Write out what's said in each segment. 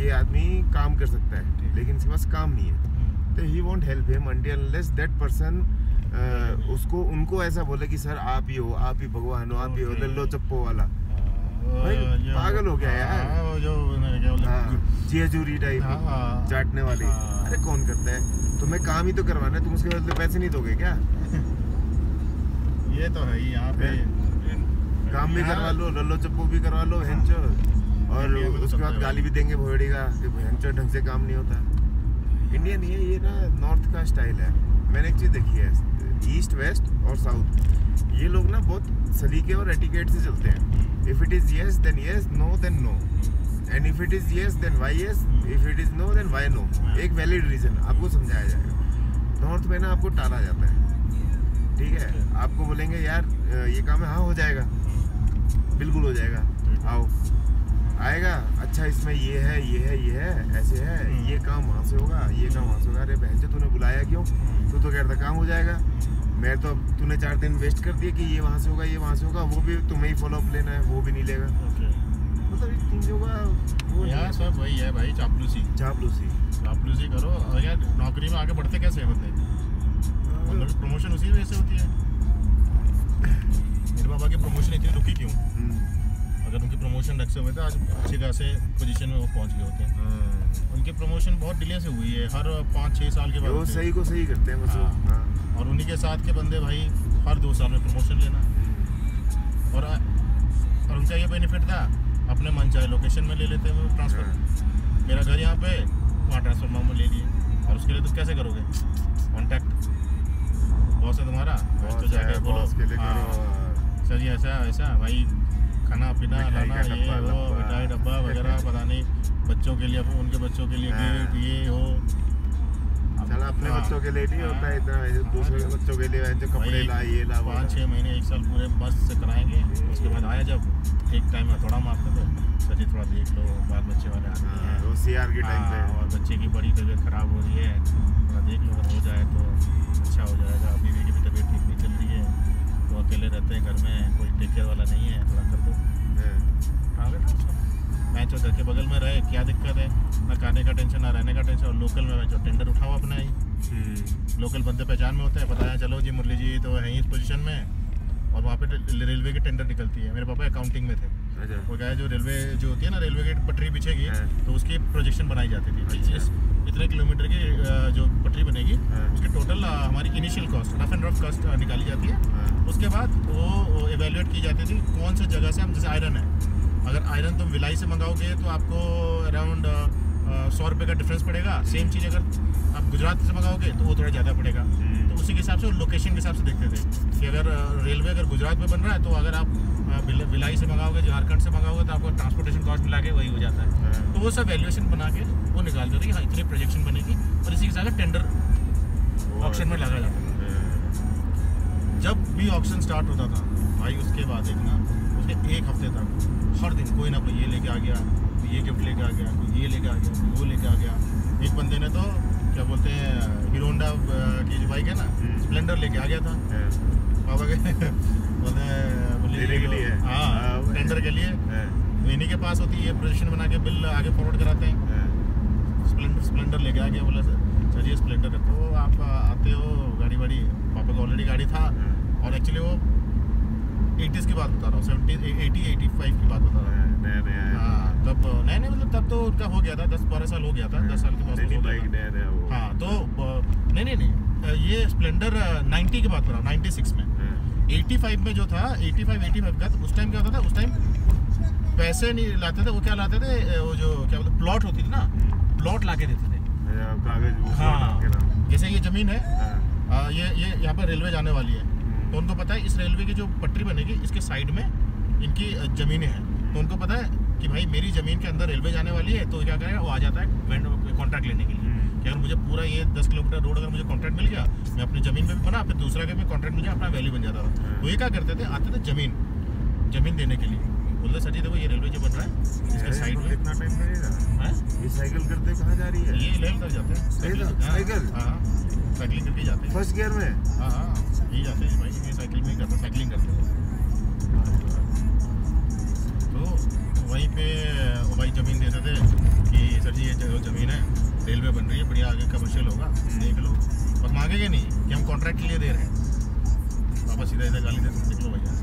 ये आदमी काम कर सकता है लेकिन इसके पास काम नहीं है, तो he won't help him until unless that person उसको उनको ऐसा बोले कि सर आप ही हो, आप ही भगवान हो, आप ही हो, लल्लो चप्पो वाला। भाई पागल हो गया यार, जो जेजूरी टाइप चाटने वाली। अरे कौन करता है? तुम्हें काम ही तो करवाना है, तुम उसके बदले पैसे नहीं दोगे क्या? ये तो है ही, यहाँ पे काम भी करवा लो, लल्लो चप्पो भी करवा लो हेंचो, और उसके बाद गाली भी देंगे भोड़ी का कि हेंचो ढंग से काम नहीं होता। इंडियन ये ना नॉर्थ का स्टाइल है। मैंने एक चीज़ देखी है, ईस्ट वेस्ट और साउथ, ये लोग ना बहुत सलीके और एटिकेट से चलते हैं। If it is yes then yes, no then no, and if it is yes then why yes, if it is no then why no. एक वैलिड रीज़न आपको समझाया जाएगा। नॉर्थ में ना आपको टाला जाता है, ठीक है? आपको बोलेंगे यार ये काम है, हाँ हो जाएगा, बिल्कुल हो जाएगा, आओ, आएगा, अच्छा इसमें ये है, ये है, ये है, ऐसे है, ये काम वहाँ से होगा, ये काम वहाँ से होगा। अरे बहन, तूने बुलाया क्यों? तू तो कह रहा था काम हो जाएगा। मैं तो अब तूने 4 दिन वेस्ट कर दिए कि ये वहाँ से होगा, ये वहाँ से होगा, वो भी तुम्हें ही फॉलो अप लेना है, वो भी नहीं लेगा। मतलब इस चीज़ों का वो यार सब वही है भाई, चापलूसी करो। और यार नौकरी में आगे बढ़ते कैसे हैं मतलब प्रमोशन उसी वजह से होती है। मेरे पापा की प्रमोशन इतनी रुकी क्यों? अगर उनकी प्रमोशन ढंग से हुए तो आज अच्छे खासे पोजीशन में वो पहुंच गए होते। उनकी प्रमोशन बहुत डिले से हुई है, हर 5-6 साल के बाद। वो सही को सही करते हैं बस। और उन्हीं के साथ के बंदे भाई हर 2 साल में प्रमोशन लेना। और उनका ये बेनिफिट था, अपने मन चाहे लोकेशन में ले लेते हैं वो ट्रांसफ़र। मेरा घर यहाँ पे, वहाँ ट्रांसफ़र में ले लिए। और उसके लिए तो कैसे करोगे? कॉन्टैक्ट बॉस है तुम्हारा, तो जाके बोलो सर जी ऐसा भाई, खाना पीना लाना, ये वो मिठाई डब्बा वगैरह, पता नहीं बच्चों के लिए, उनके बच्चों के लिए गिफ्ट, ये हो। चला अपने बच्चों के लिए नहीं होता है इतना, दूसरे के बच्चों के लिए जो कपड़े ला, ये ला, 5-6 महीने 1 साल पूरे मस्त से कराएंगे। उसके बाद आया जब एक टाइम में थोड़ा माफ कर दो, सर जी थोड़ा देख लो, बाल बच्चे वाले आदमी हैं, वो सीआर के टाइम पे, और बच्चे की बड़ी तबीयत खराब हो रही है, थोड़ा देख लो, अगर हो जाए तो अच्छा हो जाएगा। बीवी की भी तबीयत ठीक नहीं चल रही है, तो अकेले रहते हैं घर में, कोई टेक केयर वाला नहीं है, थोड़ा कर दो। मैं जो घर के बगल में रहे, क्या दिक्कत है? ना खाने का टेंशन, ना रहने का टेंशन। और लोकल में मैं जो टेंडर उठाओ अपना ही, लोकल बंदे पहचान में होते हैं, पता है चलो जी मुरली जी तो है ही इस पोजीशन में। और वहाँ पे रेलवे की टेंडर निकलती है। मेरे पापा अकाउंटिंग में थे, वो क्या है, जो रेलवे जो होती है ना, रेलवे की पटरी बिछेगी तो उसकी प्रोजेक्शन बनाई जाती थी। इतने किलोमीटर की जो पटरी बनेगी उसकी टोटल हमारी initial cost, rough and rough cost निकाली जाती है। उसके बाद वो एवेल्यूएट की जाती थी कौन सी जगह से हम, जैसे आयरन है, अगर आयरन तुम भिलाई से मंगाओगे तो आपको अराउंड 100 रुपये का डिफरेंस पड़ेगा। सेम चीज़ अगर आप गुजरात से मंगाओगे तो वो थोड़ा ज़्यादा पड़ेगा। तो उसी के हिसाब से, लोकेशन के हिसाब से देखते थे कि अगर रेलवे अगर गुजरात में बन रहा है तो अगर आप भिलाई से मंगाओगे, झारखंड से मंगाओगे, तो आपको ट्रांसपोर्टेशन कॉस्ट मिला के वही हो जाता है। तो वो सब वैल्यूएशन बना के वो निकालते थे कि हाँ इतनी प्रोजेक्शन बनेगी, और इसी के हिसाब से टेंडर ऑक्शन में लगा जाता था। जब भी ऑक्शन स्टार्ट होता था भाई, उसके बाद देखना, उसके 1 हफ्ते तक हर दिन कोई ना कोई ये लेके आ गया, कोई ये गिफ्ट लेके आ गया, कोई ये लेके आ गया, कोई वो लेके आ गया। एक बंदे ने तो क्या बोलते हैं, हीरो होंडा की जो बाइक है ना, स्प्लेंडर लेके आ गया था पापा के हाँ टेंडर के लिए। तो इन्हीं के पास होती है, प्रोजेक्शन बना के बिल आगे फॉरवर्ड कराते हैं। स्प्लेंडर लेके आ गया, बोला सर ये स्प्लेंडर है। तो आप आते हो गाड़ी वाड़ी, पापा का ऑलरेडी गाड़ी था। और एक्चुअली वो 80s की बात बता रहा हूँ, 80-85 की बात बता रहा हूँ। हाँ तब नए मतलब तब तो उनका हो गया था, 10-12 साल हो गया था, 10 साल के पास हो गया था। हाँ तो नहीं, ये स्प्लेंडर 90 की बात कर रहा हूँ, 96 में। 85 में जो था, 85 का, तो उस टाइम क्या होता था, उस टाइम पैसे नहीं लाते थे, वो क्या लाते थे, वो जो क्या बोलते प्लॉट होती थी ना, प्लॉट ला के देते थे, कागज। हाँ जैसे ये ज़मीन है, ये यहाँ पर रेलवे जाने वाली है, तो उनको पता है इस रेलवे की जो पटरी बनेगी इसके साइड में इनकी ज़मीनें हैं। तो उनको पता है कि भाई मेरी ज़मीन के अंदर रेलवे जाने वाली है, तो क्या करेगा, वो आ जाता है कॉन्ट्रैक्ट लेने के लिए कि अगर मुझे पूरा ये 10 किलोमीटर रोड अगर मुझे कॉन्ट्रैक्ट मिल गया, मैं अपनी ज़मीन में भी बना, फिर दूसरा के भी कॉन्ट्रैक्ट मिल गया, अपना वैल्यू बन जाता था। तो ये क्या करते थे, आते थे ज़मीन देने के लिए, बोलते सर जी देखो ये रेलवे जो बन रहा है इसके साइड में कितना टाइम लगेगा, ये साइकिल करते कहाँ जा रही है, ये लेवल तक जाते हैं साइकिल। हाँ साइकिलिंग करके जाते हैं, फर्स्ट गियर में। हाँ यही जाते हैं भाई, ये साइकिल में करते, साइकिलिंग करते हैं। तो वहीं पे वो भाई ज़मीन देते थे कि सर जी कि जो ज़मीन है रेलवे बन रही है बढ़िया, आगे कमर्शियल होगा, देख लो। और मांगेंगे नहीं कि हम कॉन्ट्रैक्ट के लिए दे रहे हैं, वापस सीधा सीधा गाली देते निकलो भैया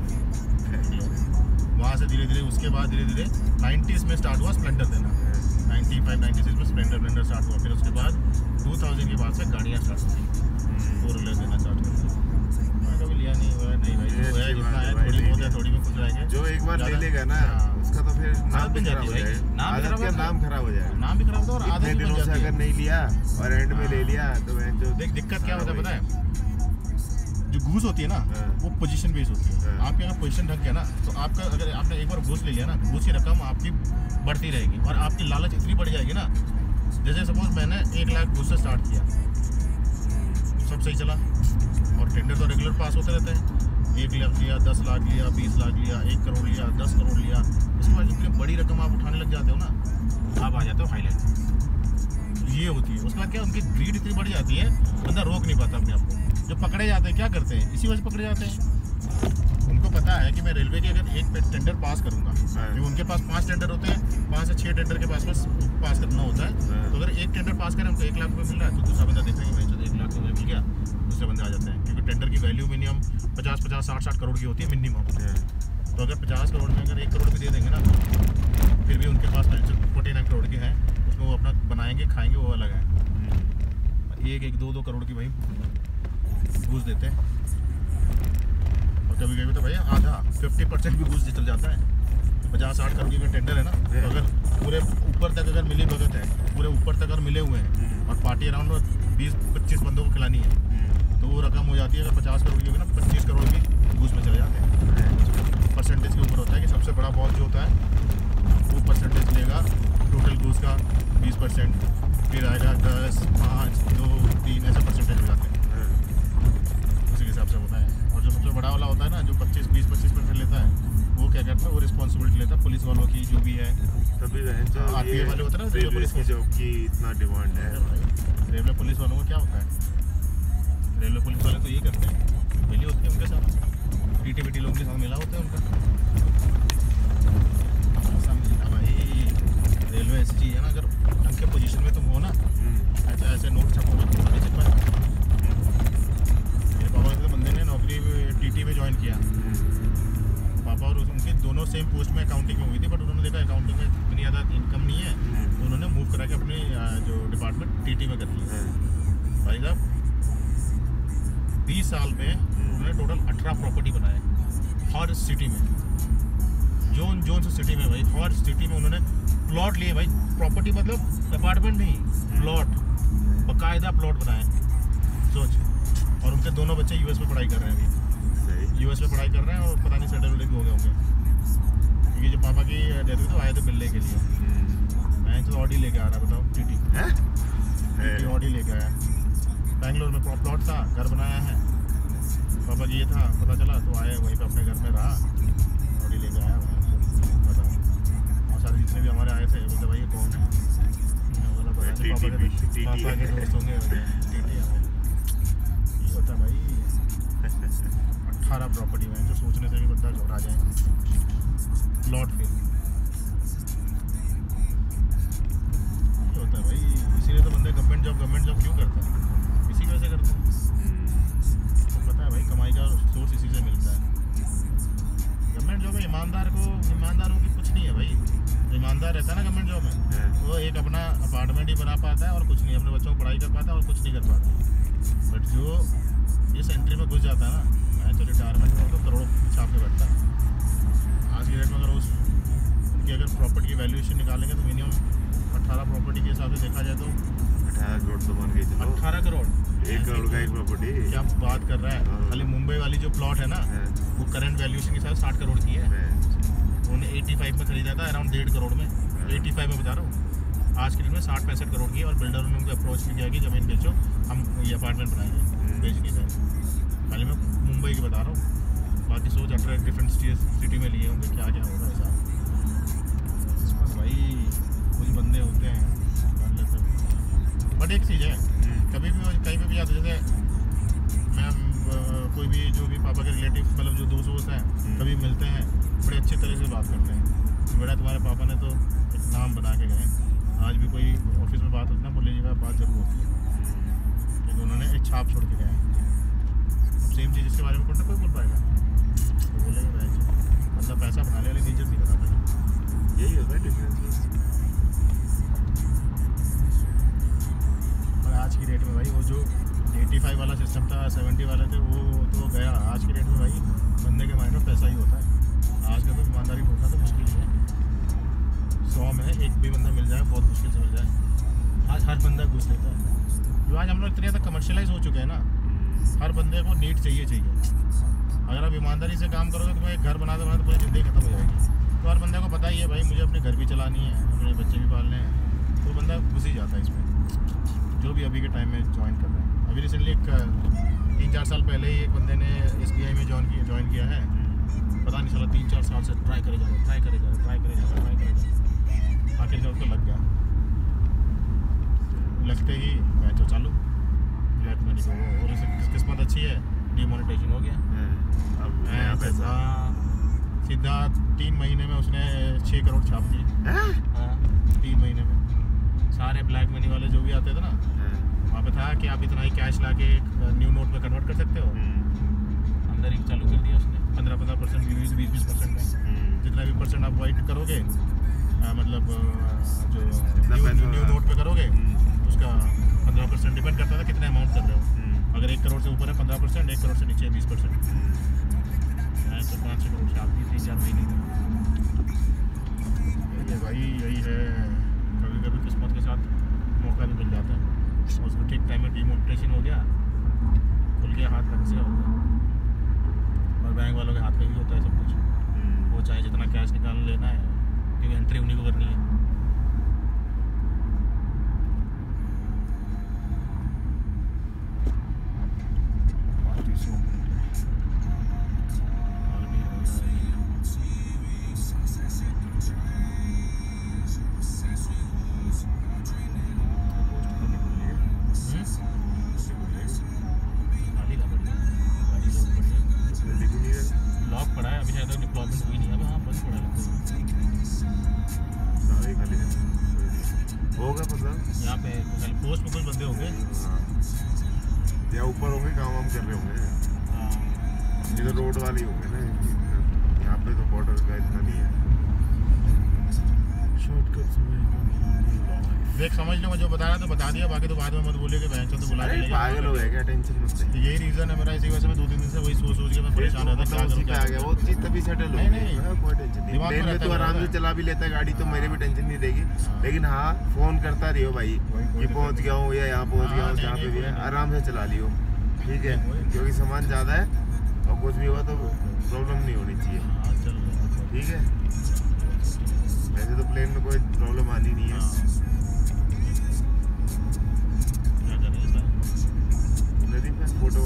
से। वहाँ से धीरे धीरे उसके बाद धीरे धीरे 90s में स्टार्ट हुआ स्प्लेंडर देना, 95-96 में स्प्लेंडर स्टार्ट हुआ। फिर उसके बाद 2000 के बाद से गाड़ियाँ स्टार्ट हुई, 4 व्हीलर देना स्टार्ट हुआ। कभी लिया नहीं हुआ, नहीं भाई जो है जितना है थोड़ी बहुत है, थोड़ी में खुश रहेंगे। जो एक बार ले लेगा ना उसका तो फिर नाम भी खराब हो जाएगा, आदत का नाम खराब हो जाएगा, नाम भी खराब होता है और आदत भी बन जाती है। अगर नहीं लिया और एंड में ले लिया तो जो देख दिक्कत क्या होता है पता है, जो घूस होती है ना वो पोजीशन बेस होती है। आपके अगर पोजीशन ढक गया ना तो आपका, अगर आपने एक बार घूस ले लिया ना, घूस की रकम आपकी बढ़ती रहेगी और आपकी लालच इतनी बढ़ जाएगी ना। जैसे सपोज मैंने 1 लाख घूस से स्टार्ट किया, सब सही चला और टेंडर तो रेगुलर पास होते रहते हैं। 1 लाख लिया, 10 लाख लिया, 20 लाख लिया, 1 करोड़ लिया, 10 करोड़ लिया। उसके बाद इतनी बड़ी रकम आप उठाने लग जाते हो ना, आप आ जाते हो हाईलाइट। ये होती है। उसके बाद क्या, उनकी ग्रीड इतनी बढ़ जाती है, बंदा रोक नहीं पाता अपने आप को। जो पकड़े जाते हैं क्या करते हैं, इसी वजह से पकड़े जाते हैं। उनको पता है कि मैं रेलवे के अगर एक टेंडर पास करूंगा, क्योंकि उनके पास 5 टेंडर होते हैं, 5 से 6 टेंडर के पास पास करना होता है। तो अगर एक टेंडर पास करें हमको 1 लाख रुपये मिल रहा है, तो दूसरा बंदा देखेंगे भाई चलो 1 लाख रुपये मिल गया, दूसरे बंदे आ जाते हैं। क्योंकि टेंडर की वैल्यू मिनिमम 50-50, 60-60 करोड़ की होती है मिनिमम। तो अगर 50 करोड़ में अगर 1 करोड़ भी दे देंगे ना, फिर भी उनके पास 49 करोड़ के हैं, उसमें वो अपना बनाएंगे खाएंगे, वो अलग है। 1-2 करोड़ की भाई घूस देते हैं। और कभी कभी तो भैया आधा 50% भी घूस चल जाता है। 50-60 करोड़ की अगर टेंडर है ना, तो अगर पूरे ऊपर तक अगर मिली भगत है, पूरे ऊपर तक अगर मिले हुए हैं और पार्टी अराउंड 20-25 बंदों को खिलानी है, तो वो रकम हो जाती है। अगर 50 करोड़ की होगी ना, 25 करोड़ की घूस में चले जाते हैं। परसेंटेज के ऊपर होता है कि सबसे बड़ा बॉस जो होता है वो परसेंटेज लेगा टोटल घूस का 20%, फिर आएगा 10, 5, 2, 3 ऐसा परसेंटेज हो जाते हैं। उसी के हिसाब से होता है। और जो सबसे बड़ा वाला होता है ना, जो 25-20-25% लेता है, वो क्या करता है, वो रिस्पॉन्सिबिलिटी लेता है पुलिस वालों की जो भी है। तभी आरपीएफ वाले होते हैं ना, रेलवे पुलिस की जॉब की इतना डिमांड है। रेलवे पुलिस वालों को क्या होता है, रेलवे पुलिस वाले तो ये करते हैं, मिली होती है उनके साथ, टीटी लोगों के साथ मिला होता है उनका। भाई रेलवे एसजी है ना, अगर ढंग के पोजीशन में तुम हो ना, ऐसे नोट छपोगे तो नहीं छप पाएगा। मेरे पापा के बंदे ने नौकरी टीटी में ज्वाइन किया, पापा और उनके दोनों सेम पोस्ट में अकाउंटिंग में हुई थी, बट उन्होंने देखा अकाउंटिंग में इतनी ज़्यादा इनकम नहीं है, तो उन्होंने मूव करा के अपने जो डिपार्टमेंट टीटी में कर लिया। भाई साहब 20 साल में उन्होंने टोटल 18 प्रॉपर्टी बनाए हर सिटी में, जोन से सिटी में। भाई हर सिटी में उन्होंने प्लॉट लिए भाई, प्रॉपर्टी मतलब अपार्टमेंट नहीं, प्लॉट, बाकायदा प्लॉट बनाए। सोच। और उनके दोनों बच्चे यूएस में पढ़ाई कर रहे हैं अभी, यूएस में पढ़ाई कर रहे हैं और पता नहीं सेटल भी हो गए होंगे। क्योंकि जो पापा की डेथ हुई तो आए थे मिलने के लिए। मैं तो ऑडी लेके आ रहा, बताओ टीटी ऑडी लेके आया। बैंगलोर में प्लॉट था, घर बनाया है, पापा की ये था, पता चला तो आए, वहीं पे अपने घर में रहा, ऑडी लेके आया। बताओ। और सारे जितने भी हमारे आए थे बोलते भाई ये कौन है, बोला पापा के दोस्त होंगे, टीटी है। ये होता भाई 18 प्रॉपर्टी में, जो सोचने से भी बंदा घबरा जाए। प्लॉट फिर ये होता है भाई, इसीलिए तो बंदे गवर्नमेंट जॉब क्यों करता है, इसी की वजह से करता है। तो पता है भाई कमाई का सोर्स इसी से मिलता है। गवर्नमेंट जॉब में ईमानदारों की कुछ नहीं है भाई। ईमानदार रहता है ना गवर्नमेंट जॉब में, वो एक अपना अपार्टमेंट ही बना पाता है और कुछ नहीं, अपने बच्चों को पढ़ाई कर पाता है और कुछ नहीं कर पाता। बट जो इस एंट्री में घुस जाता है ना, मैं तो रिटायरमेंट में तो करोड़ों छाप के बैठता है। आज की डेट में अगर उनकी अगर प्रॉपर्टी की वैल्यूएशन निकालेंगे तो मिनिमम 18 प्रॉपर्टी के हिसाब से देखा जाए तो 18 करोड़ तो मान के चलो। 18 करोड़ 1 करोड़ का एक प्रॉपर्टी, क्या बात कर रहा है। खाली मुंबई वाली जो प्लॉट है ना, वो करंट वैल्यूएशन के साथ 60 करोड़ की है। उन्होंने 85 में खरीदा था, अराउंड 1.5 करोड़ में। 85 में बता रहा हूँ, आज के डेट में 60-65 करोड़ की है। और बिल्डर ने उनको अप्रोच भी किया कि ज़मीन बेचो, हम ये अपार्टमेंट बनाएंगे, बेच नहीं पाए। खाली मैं मुंबई की बता रहा हूँ, बाकी सोच 18 डिफरेंट सिटी में लिए होंगे, क्या क्या होगा ऐसा। भाई कुछ बंदे होते हैं कर लेते हैं। बट एक चीज़ है, कभी भी कहीं पर भी जाते, जैसे मैं कोई भी जो भी पापा के रिलेटिव मतलब जो दोस्त हैं, कभी मिलते हैं, बड़े अच्छे तरह से बात करते हैं। बेटा तुम्हारे पापा ने तो एक नाम बना के गए। आज भी कोई ऑफिस बात होती है ना, मुरली जी का बात जरूर होती है, क्योंकि उन्होंने एक छाप छोड़ के गए हैं। अब सेम चीज़ इसके बारे में कोई बोल पाएगा, तो बोलेगा भाई बंदा पैसा बना ले, लेकिन इज्जत नहीं बना पाएगा। यही होता है डिफरेंस। और आज की डेट में भाई वो जो 85 वाला सिस्टम था, 70 वाले थे, वो तो गया। आज की डेट में भाई बंदे के माइंड में पैसा ही होता है। आज का तो ईमानदारी ढूंढना तो मुश्किल ही है। 100 में एक भी बंदा मिल जाए, बहुत मुश्किल से मिल जाए। आज हर बंदा घुस लेता है, जो आज हम लोग इतने ज़्यादा कमर्शियलाइज हो चुके हैं ना, हर बंदे को नीड चाहिए। अगर आप ईमानदारी से काम करोगे तो भाई घर बनाते बनाते पूरी ज़िंदगी खत्म हो जाएगी। तो हर बंदे को पता ही है भाई मुझे अपने घर भी चलानी है, अपने बच्चे भी पालने हैं, तो बंदा घुस ही जाता है इसमें, जो भी अभी के टाइम में ज्वाइन कर रहे हैं। अभी रिसेंटली 3-4 साल पहले ही एक बंदे ने SBI में ज्वाइन किया है। पता नहीं चला 3-4 साल से ट्राई करे जा रहा आखिरकार उसको लग गया। लगते ही मैं तो चालू ब्लैक मनी को, और उसे किस्मत अच्छी है, डिमोनेटाइजेशन हो गया। अब पैसा सीधा 3 महीने में उसने 6 करोड़ छाप दिए। हाँ 3 महीने में। सारे ब्लैक मनी वाले जो भी आते थे ना, वहाँ पे था कि आप इतना ही कैश ला के न्यू नोट में कन्वर्ट कर सकते हो। अंदर ही चालू कर दिया उसने 15% 20% में। जितना भी परसेंट आप वाइट करोगे, मतलब जो न्यू नोट पे करोगे, उसका 15% डिपेंड करता था कितने अमाउंट कर रहे हो। अगर 1 करोड़ से ऊपर है 15%, 1 करोड़ से नीचे 20%। तो 5-6 करोड़ छाप दी 3-4 महीने में। भाई यही है, कभी कभी किस्मत के साथ मौका भी मिल जाता है। और उसको ठीक टाइम में डिमोनेटाइजेशन हो गया, खुल गया, हाथ लग से हो गया। और बैंक वालों के हाथ में भी होता है सब कुछ। वो चाहे जितना कैश निकाल लेना है, क्योंकि एंट्री उन्हीं को करनी है। लॉक पड़ा है अभी, शायद डिप्लॉयमेंट हुई नहीं है। हाँ बंद पड़ा है, होगा मतलब यहाँ पे पोस्ट में कुछ बंदे होंगे या ऊपर होंगे, काम वाम कर रहे होंगे। ये तो रोड वाले होंगे ना, यहाँ पे तो बॉर्डर का इतना नहीं है। शॉर्टकट देख समझ लो, मैं जो बता रहा था बता दिया, बाकी तो बाद में मत बोलिए कि बैंक तो बुला के पागल हो गया क्या, टेंशन मत ले। यही रीजन है मेरा, इसी वजह से मैं 2-3 दिन से वही सोच के मैं परेशान रहता था। उसी पे आ गया वो चीज, तभी सेटल हो गया, कोई टेंशन नहीं। प्लेन में तो आराम से चला भी लेता है गाड़ी, तो मेरे भी टेंशन नहीं देगी। लेकिन हाँ फोन करता रहियो भाई कि पहुंच गया हूँ या यहाँ पहुंच गया हूँ, जहाँ पे भी है आराम से चला लियो, ठीक है, क्योंकि सामान ज़्यादा है और कुछ भी हुआ तो प्रॉब्लम नहीं होनी चाहिए, ठीक है। वैसे तो प्लेन में कोई प्रॉब्लम आनी नहीं है। नदी पे फोटो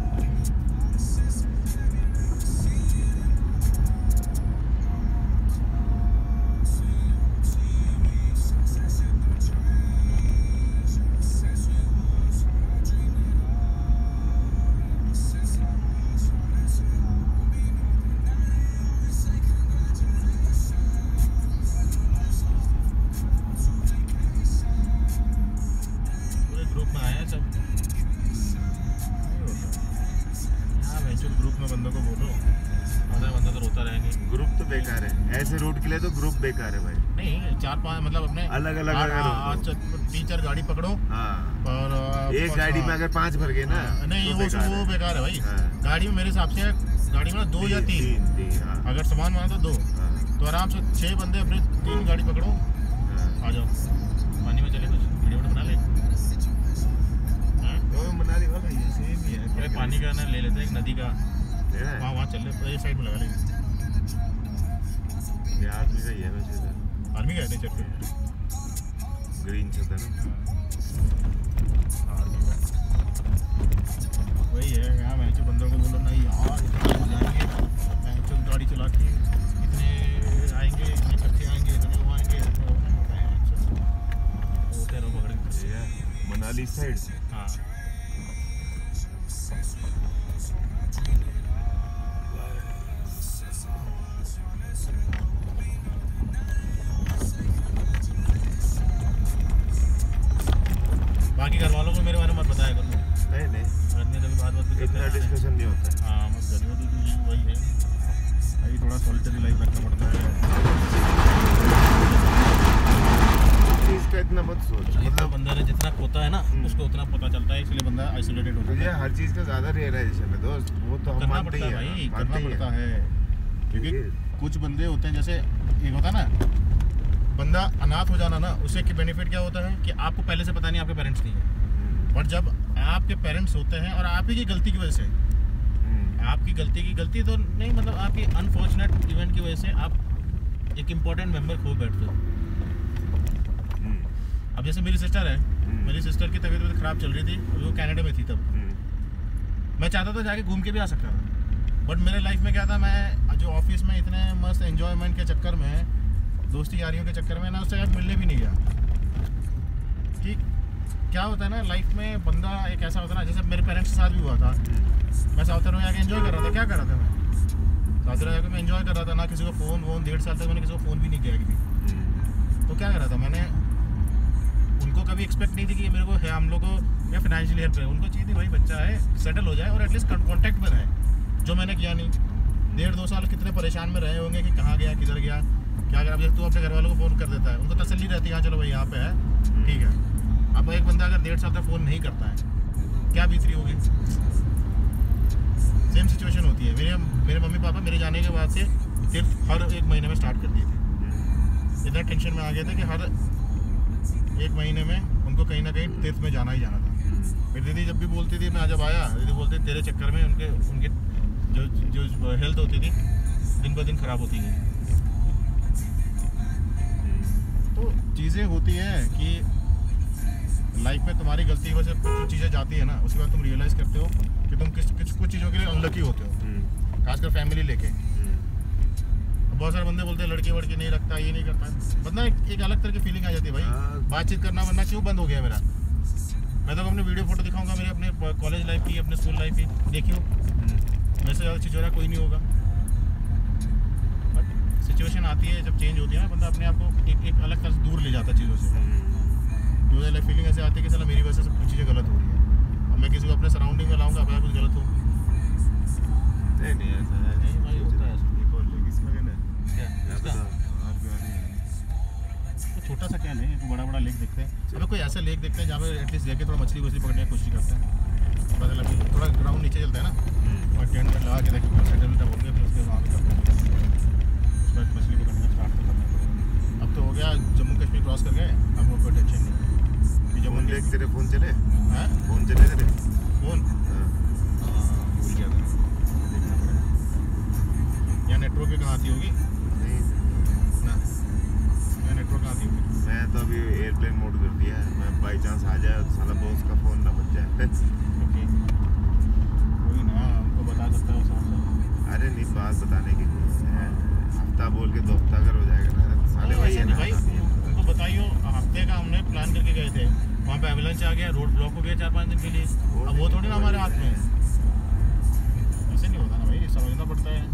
ऐसे रूट के लिए तो ग्रुप बेकार है भाई। नहीं 4-5 मतलब अपने अलग अलग 3-4 गाड़ी पकड़ो। हाँ। और एक गाड़ी में अगर 5 भर गए ना, नहीं तो वो बेकार है भाई। गाड़ी में मेरे हिसाब से गाड़ी में 2 या 3, अगर सामान माना तो 2, तो आराम से 6 बंदे अपने 3 गाड़ी पकड़ो, आ जाओ पानी में चले, कुछ वीडियो बना ले। मनाली वाला ये सेम ही है, पानी का ना ले लेते हैं, एक नदी का वहाँ चल रहे, ये साइड में लगा लेंगे। आर्मी का ही है वैसे तो, आर्मी का है नेचर पे, ग्रीन छत है ना, आर्मी का वही है। यहाँ मैं जो बंदों को बोलो नहीं यार इतने जाएंगे, मैं जो गाड़ी चला के इतने आएंगे, इतने खर्चे आएंगे, इतने वो आएंगे, होते रहो पकड़े। मनाली साइड हाँ बाकी घर वालों को मेरे बारे में मत बताया करो। नहीं नहीं, इतनी कभी बात भी इतना डिस्कशन नहीं होता है। हाँ मत करियो, क्योंकि वही है भाई, थोड़ा सॉलिटरी लाइफ रखना पड़ता है। चीज़ का इतना मत सोच, मतलब बंदे ने जितना खोता है ना उसको उतना पता चलता है, इसलिए बंदा आइसोलेटेड होता मुझे है। हर चीज़ का ज़्यादा रियलाइजेशन है दोस्त, वो तो हम करना मानते पड़ता ही है हैं, भाई, मानते करना ही पड़ता हैं। है। क्योंकि ये- कुछ बंदे होते हैं, जैसे एक होता है ना बंदा अनाथ हो जाना ना, उससे एक बेनिफिट क्या होता है कि आपको पहले से पता नहीं आपके पेरेंट्स नहीं है, बट जब आपके पेरेंट्स होते हैं और आप ही की गलती की वजह से, आपकी गलती तो नहीं, मतलब आपकी अनफॉर्चुनेट इवेंट की वजह से आप एक इम्पोर्टेंट मेंबर खो बैठते हो। अब जैसे मेरी सिस्टर है, मेरी सिस्टर की तबीयत ख़राब चल रही थी, वो कनाडा में थी तब। मैं चाहता था जाके घूम के भी आ सकता था, बट मेरे लाइफ में क्या था, मैं जो ऑफिस में इतने मस्त एंजॉयमेंट के चक्कर में, दोस्ती यारियों के चक्कर में ना, उससे यार मिलने भी नहीं गया। कि क्या होता है ना लाइफ में, बंदा एक ऐसा होता है ना, जैसे मेरे पेरेंट्स के साथ भी हुआ था। मैं साउथ में जाके एंजॉय कर रहा था, क्या कर रहा था मैं साउथ में जाकर मैं एंजॉय कर रहा था, ना किसी को फ़ोन 1.5 साल तक मैंने किसी को फ़ोन भी नहीं किया कभी। तो क्या कर रहा था मैंने, उनको कभी एक्सपेक्ट नहीं थी कि मेरे को है, हम लोग को या फाइनेंशियली हेल्प है, उनको चाहिए थी भाई बच्चा है सेटल हो जाए और एटलीस्ट कॉन्टैक्ट में रहे, जो मैंने किया नहीं। 1.5-2 साल कितने परेशान में रहे होंगे कि कहाँ गया, किधर गया, क्या करा। अब जैसे तू अपने घर वालों को फ़ोन कर देता है, उनको तसल्ली रहती है, हाँ चलो भाई यहाँ पे है, ठीक है। अब एक बंदा अगर 1.5 साल तक फ़ोन नहीं करता है, क्या बीत रही होगी। सेम सिचुएशन होती है। मेरे मम्मी पापा मेरे जाने के बाद से तीर्थ हर 1 महीने में स्टार्ट कर दिए थे। इतना टेंशन में आ गया था कि हर 1 महीने में उनको कहीं ना कहीं तीर्थ में जाना ही जाना था। फिर दीदी जब भी बोलती थी, मैं जब आया, दीदी बोलती तेरे चक्कर में उनके जो हेल्थ होती थी दिन ब दिन ख़राब होती गई। तो चीज़ें होती हैं कि लाइफ में तुम्हारी गलती की वजह से कुछ चीज़ें जाती है ना, उसके बाद तुम रियलाइज़ करते हो कि तुम कुछ चीज़ों के लिए अनलकी होते हो, खासकर फैमिली लेके। बहुत सारे बंदे बोलते हैं लड़के वड़के नहीं रखता, ये नहीं करता, बंदा एक अलग तरह की फीलिंग आ जाती है भाई। बातचीत करना वरना क्यों बंद हो गया मेरा। मैं तो अपने वीडियो फोटो दिखाऊंगा मेरे अपने कॉलेज लाइफ की, अपने स्कूल लाइफ की, देखियो मेरे से ज़्यादा चीज़ हो रहा कोई नहीं होगा। बट सिचुएशन आती है जब चेंज होती है ना, बंदा अपने आप को एक अलग तरह से दूर ले जाता है चीज़ों से। मुझे लाइफ फीलिंग ऐसे आती है कि चलो मेरी वजह से सब कुछ चीज़ें गलत हो रही है, अब मैं किसी को अपने सराउंडिंग में लाऊंगा, अपना कुछ गलत हो। नहीं ऐसा है नहीं भाई, होता है ऐसा। तो छोटा सा क्या लें, तो बड़ा लेक देखते हैं। अबे कोई ऐसा लेक देखते हैं जहाँ पे एटलीस्ट जाके थोड़ा मछली पकड़ने की कोशिश करते हैं। पता लगे थोड़ा ग्राउंड नीचे चलता है ना, और टेंट लगा के देखिए सेटल हो गया, फिर उसके वहाँ पे उसके बाद मछली पकड़ना स्टार्ट करना पड़ेगा। अब तो हो गया जम्मू कश्मीर क्रॉस कर गए, अब वो कोई टेंशन नहीं। जम्मू देख, तेरे फ़ोन चले हैं, फ़ोन चले तेरे फ़ोन भूल गया था, देखना पड़ेगा। या नेटवर्क भी कहाँ आती होगी ना, या नेटवर्क आती होगी। मैं तो अभी एयरप्लेन मोड कर दिया है, मैं बाई चांस आ जाए तो साला बॉस का फ़ोन ना बच जाए। ओके, कोई ना, हमको बता सकता है समझ। अरे नहीं, बात बताने की है, हफ्ता बोल के 2 हफ्ता अगर हो जाएगा ना, साले वही है ना। भाई उनको बताइए, हफ्ते का हमने प्लान करके गए थे, वहाँ पे एवलांच आ गया, रोड ब्लॉक हो गया 4-5 दिन के लिए। अब वो थोड़ी ना हमारे हाथ में है, ऐसे नहीं होता ना भाई, समझना पड़ता है।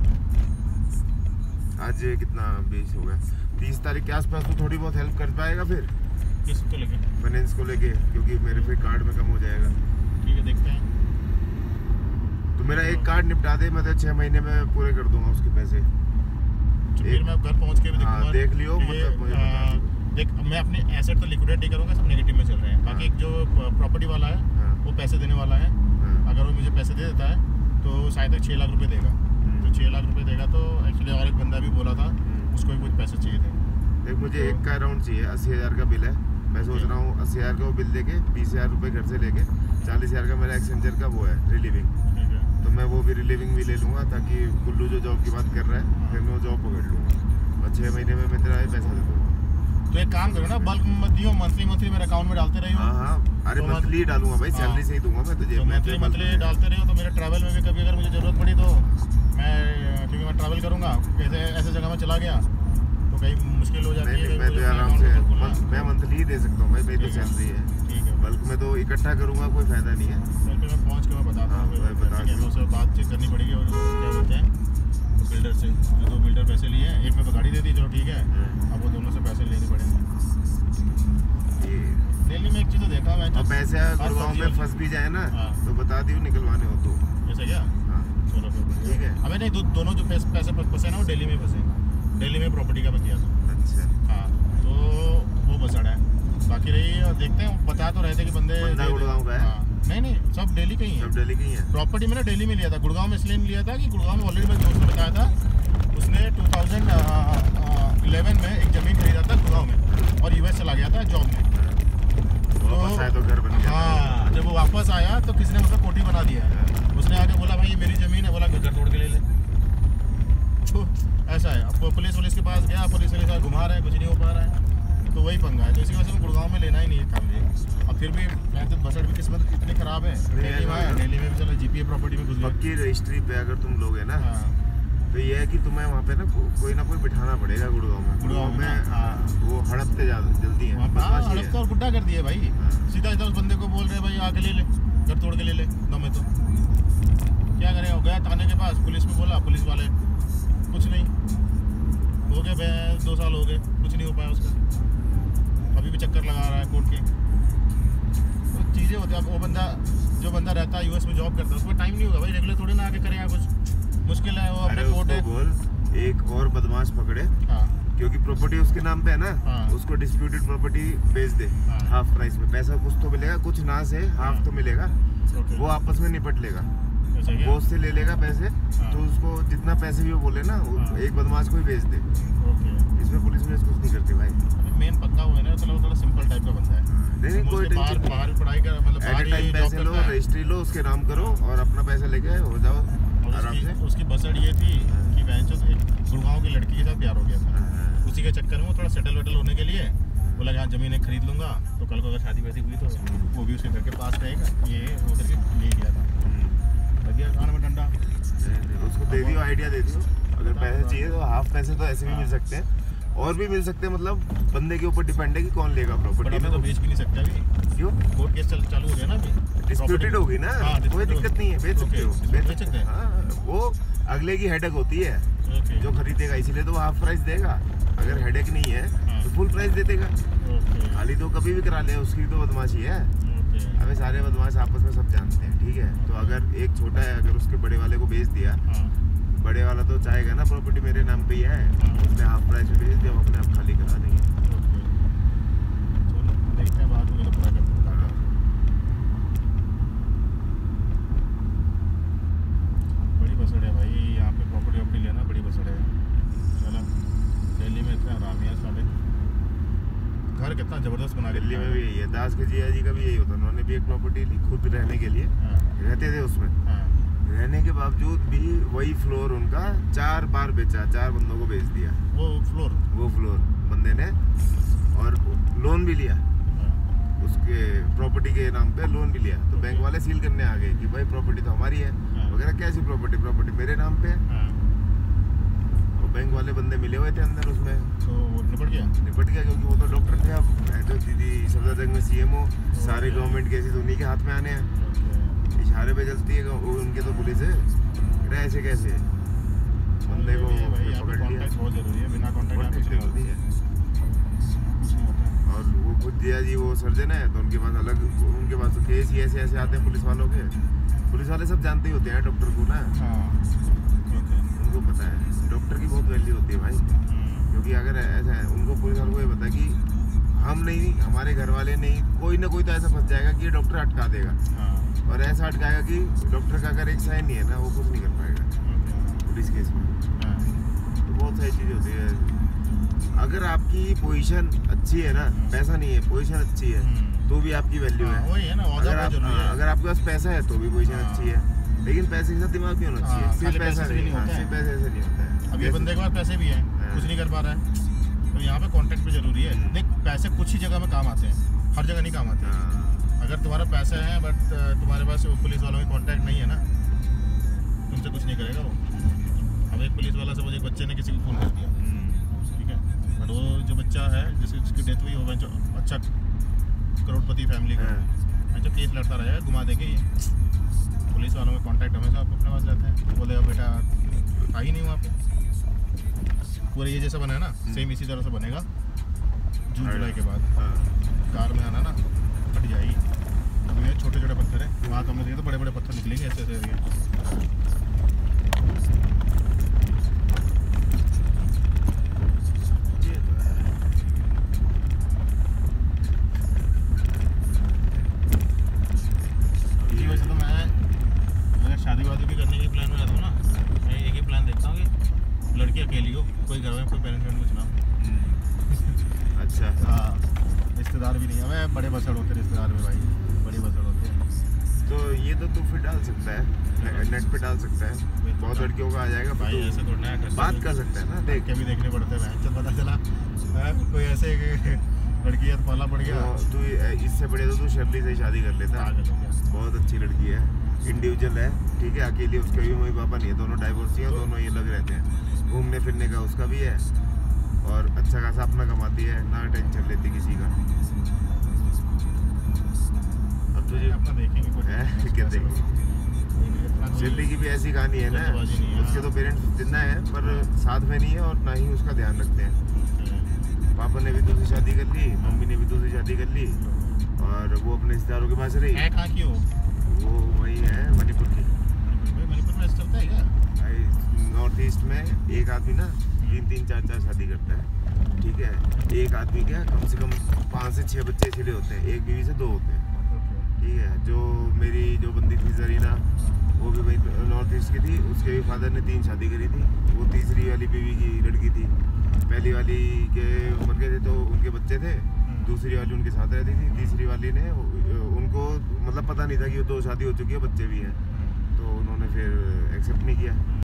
आज कितना 20 हो गया, 30 तारीख के आसपास तो थोड़ी बहुत हेल्प कर पाएगा फिर किस को लेके, फाइनेंस को लेके, क्योंकि मेरे फिर कार्ड में कम हो जाएगा। ठीक है देखते हैं। तो मेरा एक कार्ड निपटा दे, मैं तो 6 महीने में पूरे कर दूंगा उसके पैसे। फिर मैं घर पहुँच के भी देखूंगा। देख लियो, मतलब मुझे बता दो। देख, मैं अपने एसेट तो लिक्विडेट नहीं करूँगा, सब नेगेटिव में चल रहे हैं। बाकी जो प्रॉपर्टी वाला है वो पैसे देने वाला है, अगर वो मुझे पैसे दे देता है तो शायद तक 6 लाख रुपये देगा। तो 6 लाख रुपये देगा तो एक्चुअली और एक बंदा भी बोला था, उसको भी कुछ पैसे चाहिए थे। देख, मुझे एक का अराउंड चाहिए, 80,000 का बिल है। मैं सोच रहा हूँ 80,000 का वो बिल देके 20,000 रुपये घर से लेके 40,000 का मेरा एक्सचेंजर का वो है रिलीविंग, ठीक है, तो मैं वो भी रिलीविंग भी ले लूँगा, ताकि गुल्लू जो जॉब की बात कर रहा है फिर मैं वो जॉब पकड़ लूँगा और 6 महीने में मैं तेरा पैसा दे दूँगा। तो एक काम करो ना, बल्क मत दियो, मंथली मेरे अकाउंट में डालते रहिए। हाँ, अरे तो मंथली डालूंगा भाई, सैलरी से ही दूंगा मैं तुझे। तो मंथली डालते रहिए, तो मेरे ट्रैवल में भी कभी अगर मुझे ज़रूरत पड़ी तो मैं, क्योंकि मैं ट्रैवल करूँगा, ऐसे जगह में चला गया तो कहीं मुश्किल हो जाती है। मैं तो आराम से मैं मंथली ही दे सकता हूँ भाई, मेरी तो सैलरी है। ठीक है, बल्क में तो इकट्ठा करूँगा, कोई फायदा नहीं है। फिर मैं पहुँच के मैं बताता हूँ, उससे बातचीत करनी पड़ेगी। और क्या बोलते हैं बिल्डर से, जो 2 बिल्डर पैसे लिए हैं, एक में तो गाड़ी दे दी, चलो ठीक है, अब वो दोनों से पैसे लेने पड़ेंगे। दिल्ली में एक चीज़ तो देखा मैं, और पैसे अगर गुड़गांव में फंस भी जाए ना हाँ। तो बता दियो निकलवाने हो तो। ऐसा क्या? हाँ चलो फिर बढ़िया। ठीक है। अबे नहीं, दोनों जो पैसे फंसे ना वो दिल्ली में फंसे। दिल्ली में प्रॉपर्टी का मैं किया था। अच्छा हाँ, तो वो बसड़ा है। बाकी रही देखते हैं, बता तो रहे थे कि बंदा गुड़गांव का है। हाँ, नहीं सब दिल्ली का ही है। सब दिल्ली की है। प्रॉपर्टी मैंने दिल्ली में लिया था, गुड़गांव में इसलिए नहीं लिया था कि गुड़गांव में ऑलरेडी मेरे दोस्त ने बताया था, उसने 2011 में एक ज़मीन खरीदा था गुड़गांव में और यूएस चला गया था जॉब में। वापस आया तो घर बन गया। हाँ, जब वो वापस आया तो किसी ने उसका कोठी बना दिया। उसने आके बोला भाई ये मेरी ज़मीन है, बोला घर तोड़ के ले ले। तो ऐसा है। अब पुलिस के पास गया, पुलिस वाले साथ घुमा रहे हैं, कुछ नहीं हो पा रहा है, तो वही पंगा है। तो इसी वजह से गुड़गांव में लेना ही नहीं था मुझे। अब फिर भी मैं तो बसड़ भी किस्मत इतनी खराब है, दिल्ली में आया, दिल्ली में भी चलो जीपीए प्रॉपर्टी में घुस गया। पक्की रजिस्ट्री पे अगर तुम लोगे ना हाँ, तो ये है कि तुम्हें वहाँ पे ना कोई ना कोई बिठाना पड़ेगा गुड़गांव में। गुड़गांव में, हाँ। वो हड़पते जल्दी है। हड़पता और गुड्डा कर दिया भाई। सीधा उस बंदे को बोल रहे भाई आके ले ले, घर तोड़ के ले ले दम है तो क्या करेगा। गया थाने के पास, पुलिस में बोला, पुलिस वाले कुछ नहीं, हो गए 2 साल हो गए, कुछ नहीं हो पाया उसका। अभी भी चक्कर लगा रहा है कोर्ट के। तो चीज़ें होती हैं। अब वो बंदा जो बंदा रहता है यूएस में जॉब करता है, उसको टाइम नहीं होगा भाई, रेगुलर थोड़ी ना आके करेगा कुछ, मुश्किल है। वो अपने कोर्ट है। बोल एक और बदमाश पकड़े, हाँ क्योंकि प्रॉपर्टी उसके नाम पे है ना। हाँ। उसको डिस्प्यूटेड प्रॉपर्टी बेच दे हाँ। हाफ प्राइस में। पैसा कुछ तो मिलेगा, कुछ ना से हाफ तो मिलेगा। ओके। वो आपस में निपट लेगा, ऐसा क्या? वो उससे ले लेगा पैसे। हाँ। तो उसको जितना पैसे भी वो बोले ना, हाँ। एक बदमाश को ही बेच दे। ओके। इसमें पुलिस कुछ नहीं करती भाई। अभी मेन पक्का हुआ है ना, मतलब थोड़ा सिंपल टाइप का बंदा है। नहीं कोई बाहर पढ़ाई कर, मतलब बाहर ही टाइम जॉब पैसे लो, करता है। रजिस्ट्री लो, उसके नाम करो और अपना पैसा लेके हो जाओ और आराम से। उसकी बसड़ ये थी कि बहनचोद एक गुड़गांव की लड़की के साथ प्यार हो गया था। हाँ। उसी के चक्कर में वो थोड़ा सेटल वेटल होने के लिए बोला यहाँ ज़मीन एक खरीद लूँगा, तो कल को अगर शादी वैसी हुई तो वो भी उसके घर के पास रहेगा। ये वो करके ले लिया था, लग गया कान में डंडा। उसको दे दियो, आइडिया दे दियो। अगर पैसे चाहिए तो हाफ पैसे तो ऐसे भी मिल सकते हैं, और भी मिल सकते हैं। मतलब बंदे के ऊपर डिपेंड है कि कौन लेगा बट प्रॉपर्टी। हमें तो बेच भी नहीं सकते अभी, क्यों? कोर्ट केस चालू हो गया ना अभी। डिस्प्यूटेड होगी ना, हाँ, कोई disputed दिक्कत नहीं है, बेच सकते हो। बेच सकते हैं। हाँ, वो अगले की हेडेक होती है ओके जो खरीदेगा, इसीलिए तो वो हाफ प्राइस देगा। अगर हेडेक नहीं है हाँ। तो फुल प्राइस दे देगा। ओके खाली तो कभी भी करा ले, उसकी तो बदमाशी है। ओके। अबे सारे बदमाश आपस में सब जानते हैं, ठीक है। तो अगर एक छोटा है, अगर उसके बड़े वाले को बेच दिया, हाँ बड़े वाला तो चाहेगा ना प्रॉपर्टी मेरे नाम पे ही है, उसने हाफ प्राइस में बेच दिया, हम अपने आप खाली करा देंगे। ओके। चलो देखते हैं बाद में, तो पूरा करते हैं। बड़ी बसड़ है भाई यहाँ पे, प्रॉपर्टी लेना बड़ी बसड़ है। चलो दिल्ली में इतना आराम है साले, घर कितना ज़बरदस्त बना के दिल्ली में दिया भी यही है। दास के जिया जी का भी यही होता, उन्होंने भी एक प्रॉपर्टी ली खुद रहने के लिए, है। हाँ रहते थे उसमें। हाँ रहने के बावजूद भी वही फ्लोर उनका 4 बार बेचा, 4 बंदों को बेच दिया वो फ्लोर। बंदे ने, और लोन भी लिया हाँ उसके प्रॉपर्टी के नाम पे, लोन भी लिया। तो बैंक वाले सील करने आ गए कि भाई प्रॉपर्टी तो हमारी है हाँ। वगैरह। कैसी प्रॉपर्टी मेरे नाम पे है। हाँ। और बैंक वाले बंदे मिले हुए थे अंदर उसमें, तो वो निपट गया। क्योंकि वो तो डॉक्टर थे। अब जो दीदी सफदरजंग में CMO, सारे गवर्नमेंट केसेस उन्हीं के हाथ में आने हैं, ओके। इशारे पे चलती है उनके तो पुलिस है। ऐसे कैसे बंदे को भाई यहाँ पे पकड़ लिया। कॉन्टैक्ट बहुत जरूरी है, बिना कॉन्टैक्ट यहाँ कुछ नहीं होती है। कुछ नहीं होता। और वो खुद जिया जी वो सर्जन है, तो उनके पास अलग, उनके पास तो केस ही ऐसे आते हैं पुलिस वालों के। पुलिस वाले सब जानते ही होते हैं डॉक्टर को ना, हाँ ओके। उनको पता है डॉक्टर की बहुत वैल्यू होती है भाई। क्योंकि अगर ऐसा है, उनको पुलिस वालों को ये पता है कि हम नहीं, हमारे घर वाले नहीं, कोई ना कोई तो ऐसा फंस जाएगा कि ये डॉक्टर अटका देगा। हाँ और ऐसा अटकाएगा कि डॉक्टर का अगर एक साइन नहीं है ना, वो कुछ नहीं कर पाएगा ओके। पुलिस केस में। हाँ तो बहुत सारी चीज़ होती है। अगर आपकी पोजीशन अच्छी है ना, पैसा नहीं है, पोजीशन अच्छी है, तो भी आपकी वैल्यू हाँ, है। वही है ना, अगर आपके पास पैसा है तो भी पोजीशन हाँ। अच्छी है, लेकिन पैसे के साथ दिमाग भी होना चाहिए। हाँ, सिर्फ खाली पैसा पैसे से नहीं, नहीं होता है। सिर्फ पैसे से नहीं होता है। अब ये बंदे के पास पैसे भी हैं, हाँ। कुछ नहीं कर पा रहा है, तो यहाँ पे कॉन्टैक्ट भी जरूरी है। देख पैसे कुछ ही जगह में काम आते हैं, हर जगह नहीं काम आते हैं। हाँ। अगर तुम्हारा पैसा है बट तुम्हारे पास वो पुलिस वालों में कॉन्टैक्ट नहीं है ना, तुमसे कुछ नहीं करेगा वो। अब एक पुलिस वाला से मुझे एक बच्चे ने किसी को फ़ोन कर दिया, ठीक है, बट वो जो बच्चा है जिसकी डेथ हुई, वो जो अच्छा करोड़पति फैमिली का, जो केस लड़ता रहेगा, घुमा देंगे ये। पुलिस वालों में कॉन्टैक्ट हमेशा अपने पास रहते हैं। बोले बेटा था ही नहीं वहाँ पे, पूरे ये जैसा बना है ना, सेम इसी तरह से बनेगा। जून जुलाई के बाद कार में आना ना, हट जाएगी। में देखिए तो बड़े बड़े पत्थर निकलेंगे ऐसे ऐसे करके। जी वैसे तो मैं अगर शादी वादी भी करने के प्लान में रहता हूँ ना, मैं एक ही प्लान देखता हूँ कि लड़की अकेली हो, कोई घर में कोई पेरेंट्स कुछ ना हो। अच्छा। हाँ, रिश्तेदार भी नहीं है, मैं बड़े बसड़ होते रिश्तेदार में भाई, बड़ी बसड़ होते हैं। तो ये तो तू फिर डाल सकता है, नेट पे डाल सकता है, बहुत लड़कियों का आ जाएगा। भाई तो ऐसे थोड़ा ना बात कर सकता है ना, देख के भी देखने पड़ते हैं। जब पता चला कोई ऐसे लड़की है तो पाला पड़ गया। तो तू इससे बड़े तो तू शर्ली से शादी कर लेता। आगे हो गया। बहुत अच्छी लड़की है, इंडिविजुअल है, ठीक है, अकेली, उसके भी मम्मी पापा नहीं है, दोनों डाइवोर्सी हैं, दोनों ये लग रहते हैं, घूमने फिरने का उसका भी है और अच्छा खासा अपना कमाती है, ना टेंशन लेती किसी का। अब तुझे अपना देखेंगे कुछ है क्या देखेंगे। शर्ली की भी ऐसी कहानी है ना, उसके तो पेरेंट्स जिंदा है पर साथ में नहीं है और ना ही उसका ध्यान रखते हैं। पापा ने भी दूसरी शादी कर ली, मम्मी ने भी दूसरी शादी कर ली और वो अपने रिश्तेदारों के पास रही। है कहाँ की हो? वो वही है मणिपुर की। मणिपुर में ऐसा चलता है क्या? भाई नॉर्थ ईस्ट में एक आदमी ना 3-3, 4-4 शादी करता है, ठीक है। एक आदमी क्या कम से कम 5 से 6 बच्चे इसलिए होते हैं, एक बीवी से 2 होते हैं, ठीक है। जो मेरी जो बंदी थी जरीना, वो भी वही नॉर्थ ईस्ट की थी, उसके भी फादर ने 3 शादी करी थी। वो तीसरी वाली बीवी की लड़की थी, पहली वाली के मर गए थे तो उनके बच्चे थे, दूसरी वाली उनके साथ रहती थी, तीसरी वाली ने उनको मतलब पता नहीं था कि वो 2 शादी हो चुकी है, बच्चे भी हैं, तो उन्होंने फिर एक्सेप्ट नहीं किया।